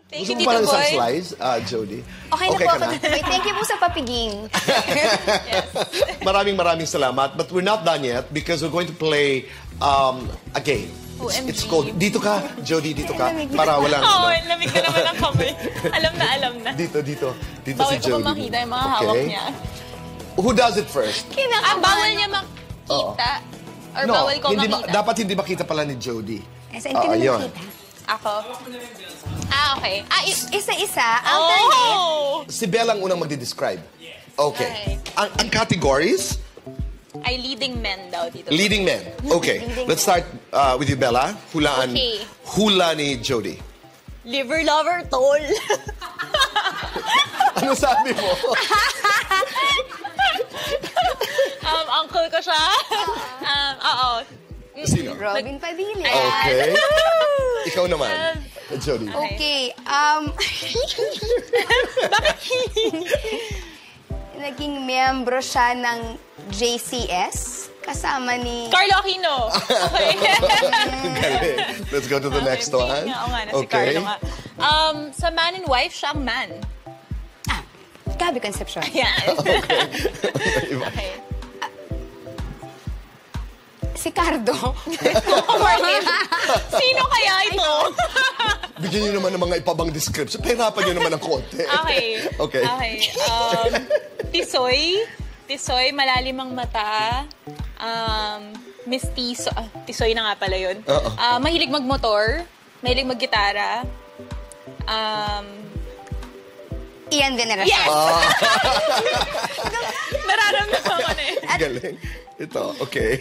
Thank Gusto you, mo Tito parang isang Boy. slice, Jodi? Okay na po ako. Wait, thank you po sa papiging. Yes. Maraming salamat. But we're not done yet because we're going to play a game. OMG. It's called, dito ka, Jodi, dito ka. Para walang... Oo, lamig na naman ang kamay. Alam na. Dito si Bawal Jodi. ko pa makita yung mga hawak niya. Who does it first? Bawal niya makita? Or bawal ko makita? Dapat hindi makita pala ni Jodi. Saan ka na nakita? Ako? Okay. Isa-isa. Alternate. Si Bela ang unang magdi-describe. Okay. Ang categories? Ay, leading men daw dito. Leading men. Okay. Let's start with you, Bela. Hulaan. Okay. Hula ni Jodi. Liver lover, tol. Ano sabi mo? Uncle ko siya. Oo. Sino? Robin Padilla. Okay. Ikaw naman, Jodi. Okay. Naging miyembro siya ng JCS kasama ni... Carlo Aquino. Okay. Galing. Let's go to the next one. Oo nga, si Carlo nga. Sa man and wife, siya ang man. Gabi Concepcion. Yan. Okay. Si Cardo. Sino kaya ito? Bigyan niyo naman ng mga ipabang description. Pahirapan niyo naman ng konti. Okay. Tisoy, malalim ang mata. Mistiso. Tisoy na nga pala yun. Mahilig magmotor. Mahilig maggitara. Ian Veneracion. Yes! Nararamdaman ko na eh. Galing. Ito, okay.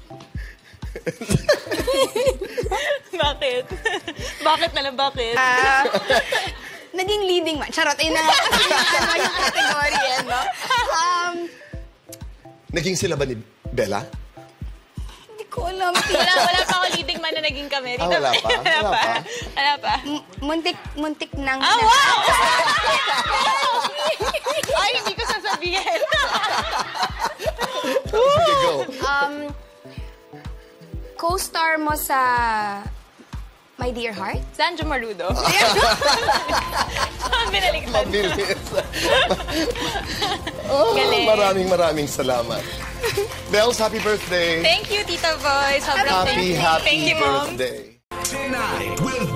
Bakit? Bakit na lang bakit? Naging leading man. Charot, ayun na nga kasi yung category, no? Naging sila ba ni Bela? Hindi ko alam. Wala pa ako leading man na naging kami. Wala pa? Wala pa. Muntik nang... Wow! Ay, hindi ko sasabihin. Sige, go. Co-star mo sa My Dear Heart? Sanjo Marudo. Binalik na. Mabilis. Galing. Maraming salamat. Bells, happy birthday. Thank you, Tita Boy. Sobrang Happy Thank you, Mom. birthday. Tonight with